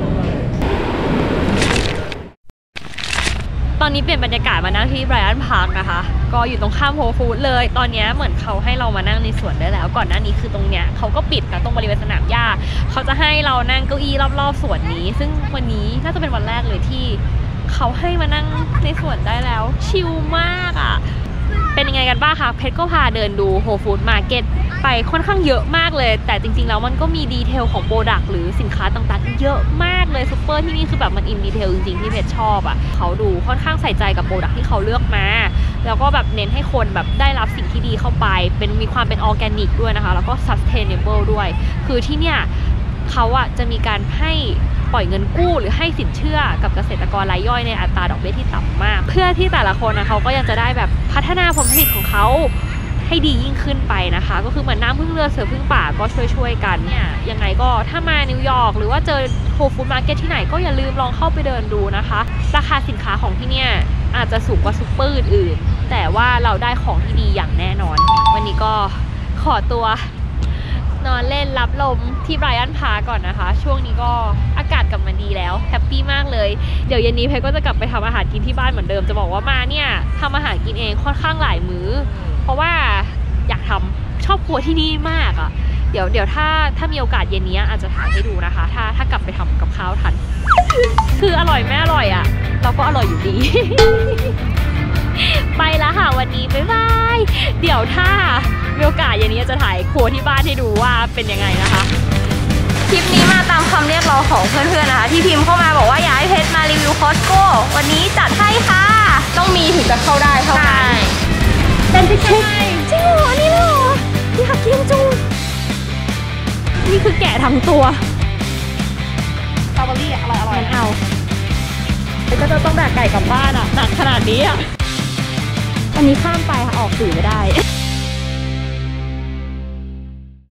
ตอนนี้เปลี่ยนบรรยากาศมานั่งที่ไบรอันพาร์คนะคะก็อยู่ตรงข้ามโฮลฟู้ดเลยตอนนี้เหมือนเขาให้เรามานั่งในสวนได้แล้วก่อนหน้านี้คือตรงเนี้ยเขาก็ปิดนะตรงบริเวณสนามหญ้าเขาจะให้เรานั่งเก้าอี้รอบๆสวนนี้ซึ่งวันนี้น่าจะเป็นวันแรกเลยที่เขาให้มานั่งในสวนได้แล้วชิลมากอ่ะเป็นยังไงกันบ้างคะเพชรก็พาเดินดูโฮลฟู้ดมาร์เก็ตไปค่อนข้างเยอะมากเลยแต่จริงๆแล้วมันก็มีดีเทลของโปรดักต์หรือสินค้าต่างๆเยอะมากเลยซุปเปอร์ที่นี่คือแบบมันอินดีเทลจริงๆที่เพชรชอบอ่ะเขาดูค่อนข้างใส่ใจกับโปรดักต์ที่เขาเลือกมาแล้วก็แบบเน้นให้คนแบบได้รับสิ่งที่ดีเข้าไปเป็นมีความเป็นออร์แกนิกด้วยนะคะแล้วก็ sustainable ด้วยคือที่เนี่ยเขาอ่ะจะมีการให้ปล่อยเงินกู้หรือให้สินเชื่อกับเกษตรกรรายย่อยในอัตราดอกเบี้ยที่ต่ำมากเพื่อที่แต่ละคนนะเขาก็ยังจะได้แบบพัฒนาผลผลิตของเขาให้ดียิ่งขึ้นไปนะคะก็คือเหมือนน้ำพึ่งเรือเสือพึ่งป่าก็ช่วยกันเนี่ยยังไงก็ถ้ามานิวยอร์กหรือว่าเจอโฮลฟู้ดมาร์เก็ตที่ไหนก็อย่าลืมลองเข้าไปเดินดูนะคะราคาสินค้าของที่เนี่ยอาจจะสูงกว่าซุปเปอร์อื่นๆแต่ว่าเราได้ของที่ดีอย่างแน่นอนวันนี้ก็ขอตัวนอนเล่นรับลมที่ไบรอันพาร์คก่อนนะคะช่วงนี้ก็อากาศกลับมาดีแล้วแฮปปี้มากเลยเดี๋ยวเย็นนี้เพชรก็จะกลับไปทำอาหารกินที่บ้านเหมือนเดิมจะบอกว่ามาเนี่ยทำอาหารกินเองค่อนข้างหลายมื้อเพราะว่าอยากทำชอบครัวที่นี่มากอ่ะเดี๋ยวถ้ามีโอกาสเย็นนี้อาจจะถ่ายให้ดูนะคะถ้ากลับไปทำกับข้าวทันคืออร่อยไม่อร่อยอ่ะเราก็อร่อยอยู่ดี ไปแล้วค่ะวันนี้บ๊ายบายเดี๋ยวถ้ามีโอกาสอย่างนี้จะถ่ายครัวที่บ้านให้ดูว่าเป็นยังไงนะคะคลิปนี้มาตามคำเรียกร้องของเพื่อนๆนะคะที่พิมพ์เข้ามาบอกว่าอยากให้เพชรมารีวิวคอสโก้วันนี้จัดให้ค่ะต้องต้องมีถึงจะเข้าได้เท่านั้นเป็นไปใช่จริงเหรออันนี้เลยเหรอพี่หักเกี้ยงจุงนี่คือแกะทั้งตัวสตรอเบอรี่อร่อยเอาก็จะต้องแบกไก่กลับบ้านอ่ะหนักขนาดนี้อ่ะวันนี้ข้ามไปค่ะออกสื่อไม่ได้